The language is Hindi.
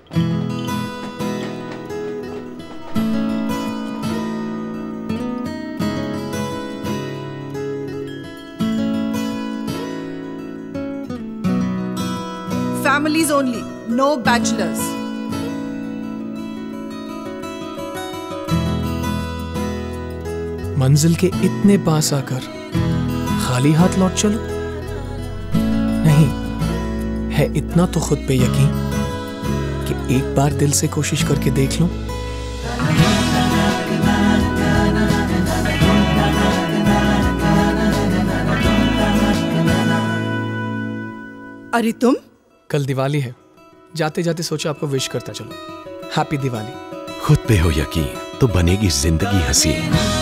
Families only, no bachelors. मंजिल के इतने पास आकर खाली हाथ लौट चलो? नहीं, है इतना तो खुद पे यकीन कि एक बार दिल से कोशिश करके देख लूं। अरे तुम? कल दिवाली है, जाते जाते सोचा आपको विश करता चलो। हैप्पी दिवाली। खुद पे हो यकीन तो बनेगी जिंदगी हसीन।